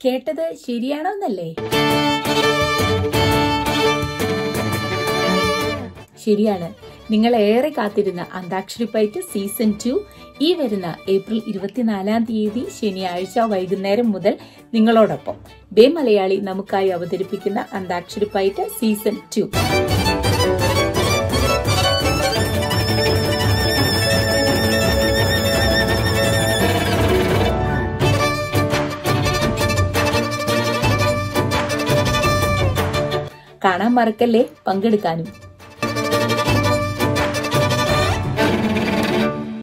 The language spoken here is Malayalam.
കേട്ടത് ശരിയാണോന്നല്ലേ? ശരിയാണ്. നിങ്ങൾ ഏറെ കാത്തിരുന്ന അന്താക്ഷരി ഫൈറ്റ് സീസൺ 2 ഈ വരുന്ന ഏപ്രിൽ 24 ശനിയാഴ്ച വൈകുന്നേരം മുതൽ നിങ്ങളോടൊപ്പം ബേ മലയാളി നമുക്കായി അവതരിപ്പിക്കുന്ന അന്താക്ഷരി ഫൈറ്റ് സീസൺ 2. കാണാൻ മറക്കല്ലേ, പങ്കെടുക്കാനും.